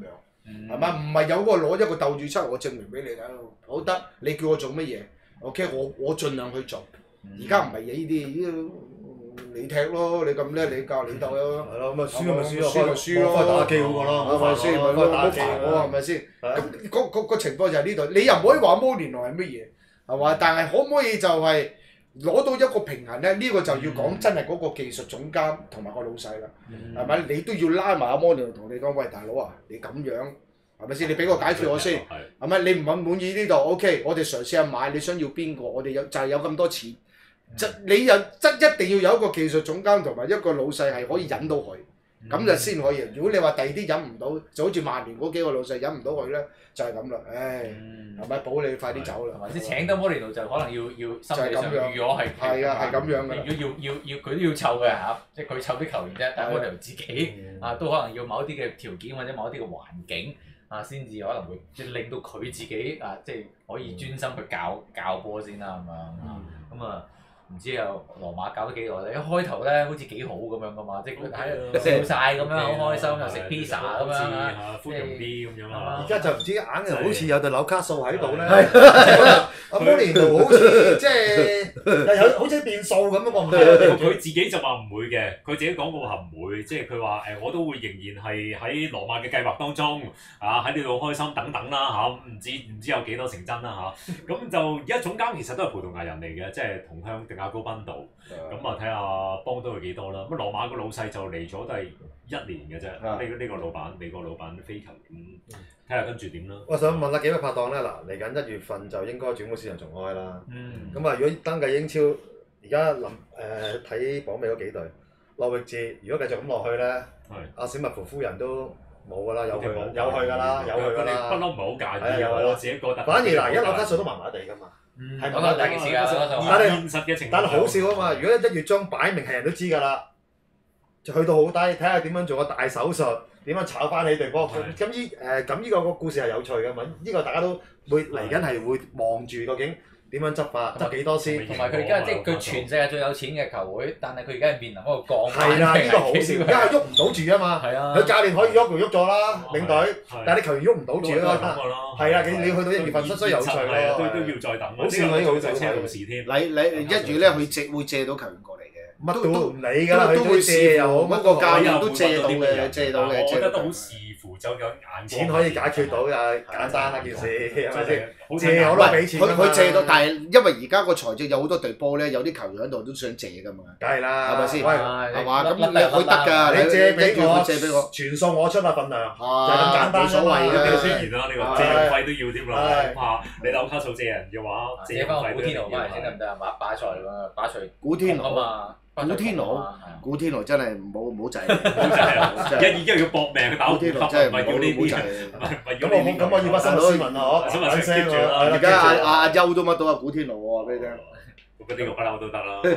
係咪？唔係有個攞一個鬥住出嚟，我證明俾你睇。好得，你叫我做乜嘢 ？OK，我盡量去做。而家唔係嘢呢啲，你踢咯，你咁叻，你教你鬥咯。 係咯，咁啊輸咪輸咯， 輸咪輸咯， 開打機好過咯， 係咪先？唔好煩我係咪先？咁個情況就係呢度，你又唔可以話摩連奴係乜嘢，係嘛？但係可唔可以就係攞到一個平衡咧？呢個就要講真係嗰個技術總監同埋個老細啦，係咪？你都要拉埋阿摩連奴同你講，喂大佬啊，你咁樣係咪先？你俾個解決我先，係咪？你唔滿意呢度 OK，我哋嘗試下買，你想要邊個？我哋就係有咁多錢。你又一定要有一個技術總監同埋一個老細係可以引到佢，咁就先可以。如果你話第二啲引唔到，就好似曼聯嗰幾個老細引唔到佢咧，就係咁啦。唉，係咪保你快啲走啦？ 或者請得摩連奴就可能要心理上預咗係係咁樣嘅。 如果要佢都要湊嘅嚇，即係佢湊啲球員啫，但係摩連奴自己都可能要某一啲嘅條件或者某一啲嘅環境先至可能會即係令到佢自己即係可以專心去教波先啦咁樣咁唔知又羅馬搞咗幾耐咧？一開頭咧好似幾好咁樣噶嘛，即係佢喺度笑晒咁樣，好開心又食 pizza 咁樣寬容啲咁樣啊！ 而家就唔知硬係好似有對紐卡素喺度咧，阿摩連奴好似即係有好似變數咁啊！我唔係佢自己就話唔會嘅，佢自己講過話唔會，即係佢話我都會仍然係喺羅馬嘅計劃當中喺呢度開心等等啦唔知有幾多成真啦咁就而家總監其實都係葡萄牙人嚟嘅，即係同鄉迪亞高賓道，咁睇下幫到佢幾多啦。咁羅馬個老細就嚟咗都係1年嘅啫，呢個老闆美國老闆飛球咁睇下跟住點啦。我想問下幾位拍檔咧，嗱嚟緊1月份就應該轉會市場重開啦。咁如果登記英超，而家睇榜尾嗰幾隊，諾域治如果繼續咁落去咧，阿史密夫夫人都冇㗎啦，有去㗎啦，不嬲唔係好介意我自己覺得。 反而嗱，而家紐卡素都麻麻地㗎嘛。 係講緊大件事㗎， 但係現實嘅情況。 但係好笑啊嘛！如果1月中擺明係人都知㗎啦，就去到好低，睇下點樣做個大手術，點樣炒翻你隊波。咁呢個故事係有趣㗎嘛？呢個大家都會嚟緊係會望住究竟點樣執法，執幾多先。 同埋佢而家即係佢全世界最有錢嘅球會，但係佢而家係面臨嗰個降班。 係啦，呢個好笑，而家係喐唔到住啊嘛。 係啊。 佢教練可以喐就喐咗啦，領隊，但係你球員喐唔到住啊。係啦，你去到1月份失有趣咯， 都要再等。 好笑啊！呢個好笑， 車路士添。 你1月咧，佢會借到球員過嚟嘅。 乜都唔理㗎啦， 都會借又好，乜個教練都借到嘅。 我覺得都好視乎就咁眼錢可以解決到㗎，簡單啦件事，係咪先？ 借我都俾錢㗎嘛。 佢借到，但係因為而家個財政有好多隊波咧，有啲球員喺度都想借㗎嘛。 梗係啦， 係咪先？係嘛？咁佢得㗎， 你借俾我， 借俾我， 全數我出啊份量，就咁簡單冇所謂嘅。雖然啦，呢個借用費都要添啦。你紐卡素借人嘅話， 借翻個古天奴翻嚟先得唔得啊？巴塞啊，巴塞古天奴啊嘛。 古天奴真係唔好制， 已經要搏命嘅打古天奴，真係唔係要呢啲。 咁我要不新斯文啊！ 新聞聲住啦。 而家阿優都乜到阿古天奴我話俾你聽。 咁呢個不嬲都得啦。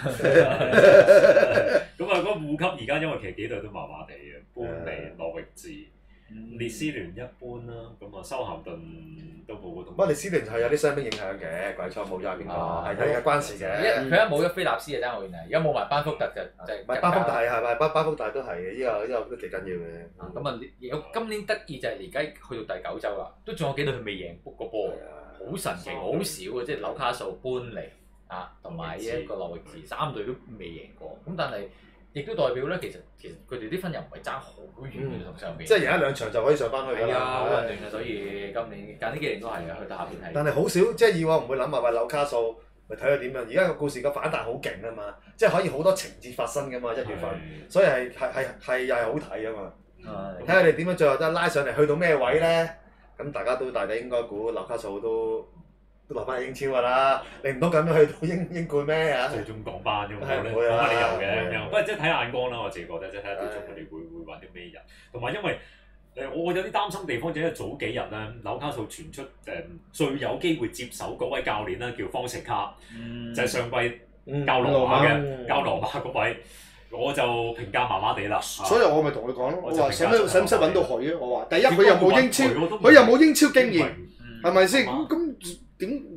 咁嗰護級而家因為其實幾隊都麻麻地嘅，般尼、諾域治、列斯聯一般啦。咁修咸頓都冇嗰度。 不過列斯聯係有啲傷兵影響嘅，季初冇咗邊個，係關事嘅。 佢一冇咗菲納斯就爭好遠啊！而家冇埋班福特就唔係班福特係班福特都係嘅，呢個都幾緊要嘅。 咁今年得意就係而家去到第9週啦，都仲有幾隊佢未贏個波，好神奇，好少嘅，即係紐卡素、般尼同埋呢一個諾域治3隊都未贏過。咁但係亦都代表咧，其實佢哋啲分又唔係爭好遠嘅同上邊。 即係贏1-2場就可以上翻去㗎啦。 係啊，好混亂啊！所以今年近呢幾年都係啊，去到下邊係。 但係好少，即係以往唔會諗話紐卡素咪睇佢點樣。而家個故事個反彈好勁啊嘛，即係可以好多情節發生㗎嘛1月份，所以係又係好睇㗎嘛。睇下你點樣最後都拉上嚟，去到咩位咧？咁大家都大抵應該估紐卡素都落翻英超㗎啦，你唔通咁樣去到英冠咩嚇？ 最終降班啫嘛，冇乜理由嘅。不過即係睇眼光啦，我自己覺得即係睇下最終佢哋會揾啲咩人，同埋因為我有啲擔心地方就係早幾日咧，紐卡素傳出最有機會接手嗰位教練啦，叫方石卡，就係上季教羅馬嗰位。我就評價麻麻地啦， 所以我咪同佢講咯，我話使唔使揾到佢啊？我話第一佢又冇英超，佢又冇英超經驗，係咪先？咁點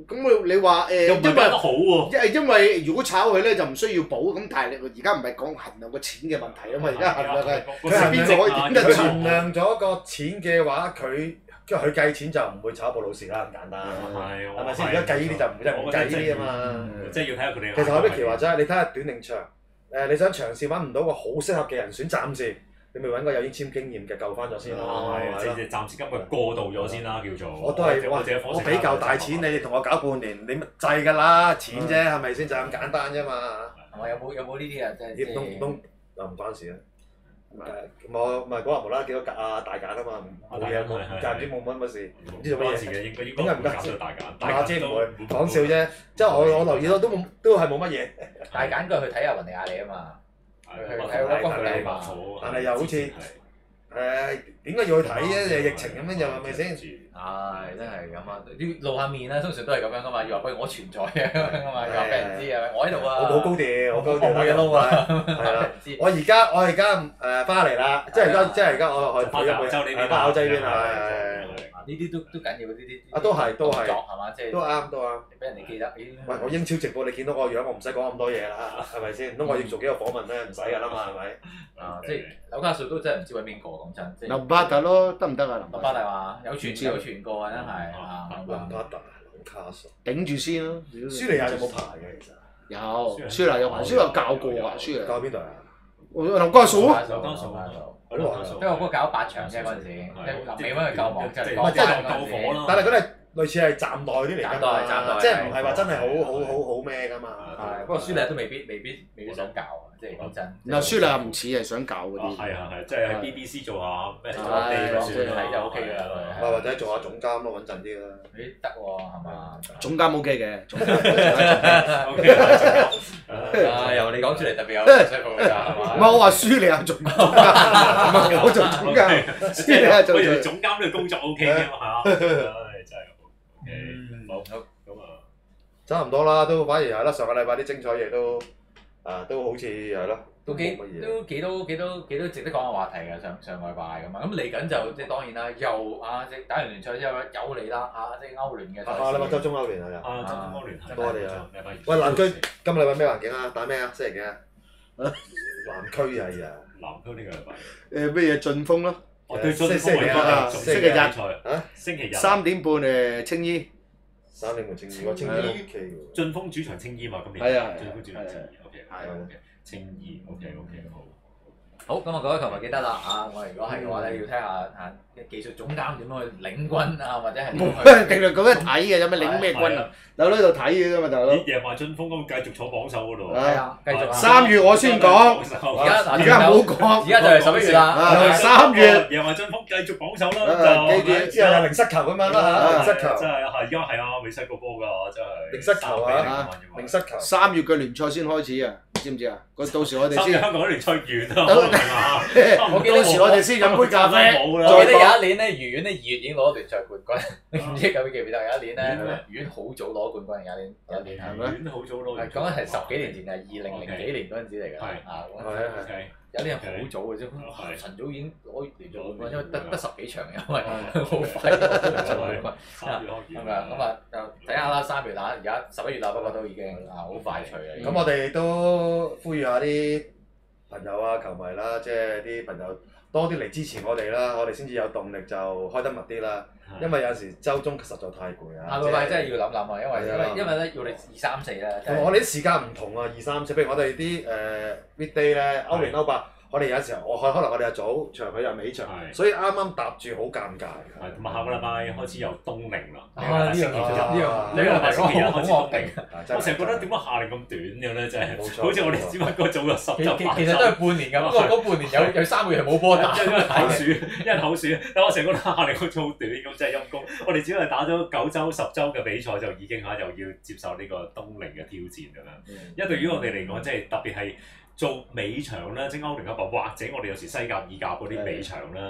咁你話又唔係因為得好喎。 因為如果炒佢咧就唔需要補，咁但係你而家唔係講衡量個錢嘅問題啊嘛，而家衡量係個佢係邊個可以點得佢住？ 衡量咗個錢嘅話，佢計錢就唔會炒布魯士啦，咁簡單。係咪先？而家計呢啲就唔真係唔計呢啲啊嘛。 即係要睇下佢哋。 其實我啲奇話齋，你睇下短定長。你想長線揾唔到個好適合嘅人選，暫時你咪揾個有已經簽經驗嘅救翻咗先咯。 即係暫時今個過渡咗先啦，叫做。 我都係我比較大錢，你哋同我搞半年，你咪制㗎啦，錢啫係咪先？就咁簡單啫嘛。 係咪有冇呢啲啊？即係唔關事啊。我唔係嗰日無啦啦見到格啊大揀啊嘛，冇嘢冇間唔知冇乜事，唔知做乜嘢。 點解唔搞到大揀？ 大姐唔會講笑啫，即係我留意到都係冇乜嘢。 大揀佢去睇下雲尼亞利啊嘛，去睇嗰個利嘛， 但係又好似點解要去睇啫？疫情咁樣又係咪先？ 係真係咁啊！要露下面啦，通常都係咁樣噶嘛。要話喂我存在啊咁樣噶嘛，要話俾人知啊，我喺度啊。 我好高調，我高調。 冇嘢撈啊！ 係啦，我而家翻嚟啦，即係而家我去歐洲呢邊， 歐洲呢邊係。 呢啲都緊要呢啲。 都係係嘛？即係都啱。 俾人哋記得。 喂，我英超直播你見到我樣，我唔使講咁多嘢啦，係咪先？唔通我要做幾個訪問咩？唔使㗎啦嘛，係咪？ 即係紐卡素都真係唔知揾邊個講真。 林巴特咯，得唔得啊？ 林巴特話有傳過啊，真係。 林巴特、紐卡素頂住先咯。 舒利亞有冇牌嘅其實？ 有，舒利亞有牌，舒利亞教過啊，舒利亞。 教邊度啊？ 林家素啊。 因為我嗰個搞8場啫嗰陣時，臨尾揾佢救亡，即係唔係即係救火咯。但係嗰啲係類似係站內啲嚟㗎嘛，即係唔係話真係好咩㗎嘛。 係，不過舒利亞都未必想教啊，即係講真。 嗱，舒利亞唔似係想教嗰啲。 係，即係喺 BBC 做下咩做下地嗰算係就 OK 㗎啦。 或者做下總監咯，穩陣啲啦。 得喎，係嘛？ 總監 OK 嘅，總監。 由你講出嚟特別有說服力㗎，係嘛？ 唔係我話舒利亞總監，唔係我做總監。舒利亞做總監呢個工作 OK 嘅嘛嚇。真係好咁啊， 差唔多啦，都反而係啦。上個禮拜啲精彩嘢都好似係咯， 都幾多值得講嘅話題㗎。上個禮拜咁啊，咁嚟緊就即係當然啦，又即係打完聯賽之後又嚟啦即係歐聯嘅賽事。 你話周中歐聯啊又？ 周中歐聯多啲啊！喂，南區今個禮拜咩環境啊？打咩啊？星期幾啊？南區係啊！ 南區呢個禮拜咩嘢晉峰咯？ 對晉峰啊！ 星期日啊！星期日 3點半青衣。 3點半青衣，OK 喎。 晉峰主場青衣嘛，今年。 係啊。 晉峰主場青衣 ，OK。係。青衣 ，OK 好。 好，咁啊各位球迷記得啦我如果係嘅話咧，要睇下技術總監點樣去領軍啊，或者係定係咁樣睇嘅，有咩領咩軍啊？留喺度睇嘅啫嘛，大佬。 贏埋晉峰咁，繼續坐榜首嗰度。 係啊，繼續。 3月我先講，而家唔好講。 而家就係11月啦。 3月贏埋晉峰繼續榜首啦， 記住之後有零失球咁樣啦零失球。 真係而家係啊，未失過波㗎，真係。 零失球啊！零失球。 3月嘅聯賽先開始啊，知唔知啊？到時我哋先。 香港啲聯賽完啦。 我記得時我哋先飲杯咖啡。 我記得有一年咧，愉園咧2月已經攞聯賽冠軍，唔知記唔記得？有一年咧，愉園好早攞冠軍，有一年係咩？ 愉園好早攞。 講緊係10幾年前，係2000幾年嗰陣時嚟㗎。有啲人好早嘅啫，晨早已經攞聯賽冠軍，因為得10幾場，因為好快攞聯賽冠軍。係咪啊？咁啊，就睇下啦，3月啦，而家11月啦，不過都已經好快脆啦。 咁我哋都呼籲下啲朋友啊、球迷啦，即係啲朋友多啲嚟支持我哋啦，我哋先至有動力就開得密啲啦。因為有時週中實在太攰啊。 下個禮拜真係要諗諗啊，因為咧要你2、3、4咧。 同埋我哋啲時間唔同啊，2、3、4，譬如我哋啲weekday 咧，歐聯歐霸。我哋有時候可能我哋又早場，佢又尾場，所以啱啱搭住好尷尬。 係，同埋下個禮拜開始有冬令啦。 呢樣呢個禮拜星期日開始冬令。 我成日覺得點解夏令咁短嘅咧？真係，好似我哋只不過早咗10週。 其實都係半年㗎，不過嗰半年有3個月係冇波打。 因為口暑，但我成日覺得夏令好似好短咁，真係陰功。我哋只係打咗9週、10週嘅比賽就已經又要接受呢個冬令嘅挑戰㗎啦。因為對於我哋嚟講，即係特別係做尾場咧，即係歐聯級或者我哋有時西甲、意甲嗰啲尾場咧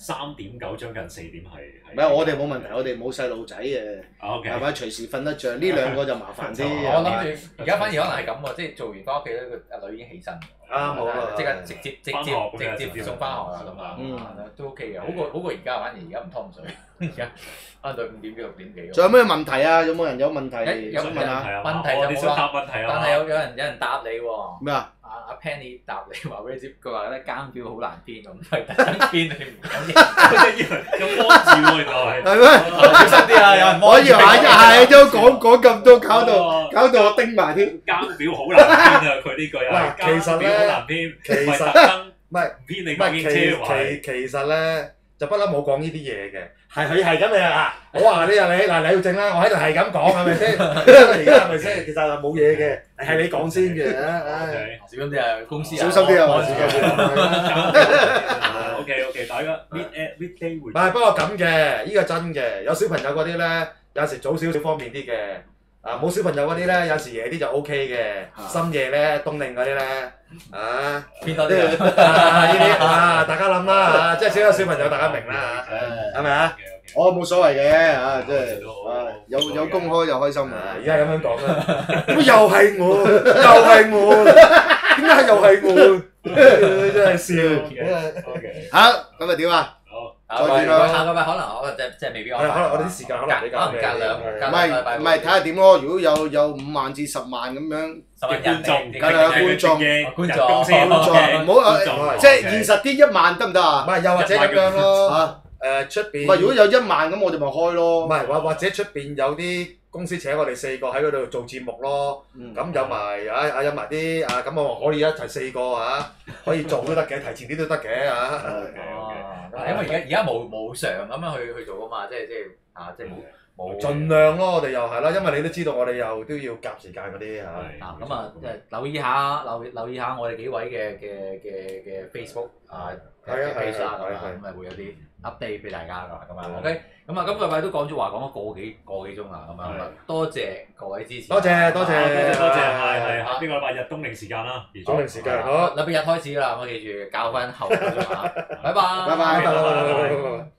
，3.9將近4點係。 唔係我哋冇問題，我哋冇細路仔嘅， 係咪隨時瞓得着。呢兩個就麻煩啲。 我諗住而家反而可能係咁喎，即係做完翻屋企咧，個阿女已經起身。 好啦， 即刻直接送翻學啦咁啊，都 OK 嘅，好過而家，反而而家唔湯水，而家翻到5點幾6點幾。 仲有咩問題啊？有冇人有問題有想問下？ 問題就冇啦，但係有人答你喎。 咩啊？ 阿 Penny 答你話俾你知，佢話咧監表好難編咁，係特登編你唔講嘢。 有幫字喎，原來係咩？ 小心啲啊！有人我以為係都講咁多，搞到我叮埋添。 監表好難編啊！佢呢句啊，監表好難編， 其實特登唔係編你嗰邊車位。 其實咧就不嬲冇講呢啲嘢嘅，係佢係咁嘅啊！我話你啊你嗱你要正啦，我喺度係咁講係咪先？而家係咪先？其實係冇嘢嘅，係你講先嘅。 小心啲啊！公司小心啲啊！小心啲。 OK，大家 midday 會。 唔係，不過咁嘅，呢個真嘅。有小朋友嗰啲咧，有時早少少方便啲嘅。啊，冇小朋友嗰啲咧，有時夜啲就 OK 嘅。深夜咧，冬令嗰啲咧， 邊多啲啊？ 呢啲大家諗啦，即係少有小朋友，大家明啦係咪啊？我冇所謂嘅即係有公開又開心啊！而家咁樣講啦，咁又係我，點解又係我？真係笑。好，咁啊點啊？ 再見啦！下個禮拜可能我即係未必可能我哋啲時間可能比較隔兩唔係睇下點咯。如果有5萬至10萬咁樣嘅觀眾， 梗係觀眾，唔好即係現實啲1萬得唔得啊？唔係，又或者咁樣咯出邊。唔係，如果有1萬咁，我哋咪開咯。唔係，或者出邊有啲公司請我哋4個喺嗰度做節目咯。咁有埋有埋啲咁我可以一齊4個可以做都得嘅，提前啲都得嘅因為而家無償咁樣去做啊嘛，即係冇盡量咯，我哋又係啦，因為你都知道我哋又都要夾時間嗰啲咁啊，即係留意下我哋幾位嘅 Facebook page 啦，咁咪會有啲 update 俾大家㗎，咁啊 OK，咁啊今個禮拜都講咗個幾鐘啦，咁啊多謝各位支持， 多謝， 係下邊個禮拜日冬令時間啦， 冬令時間好， 禮拜日開始啦，咁記住校翻後嗰鐘啊，拜拜。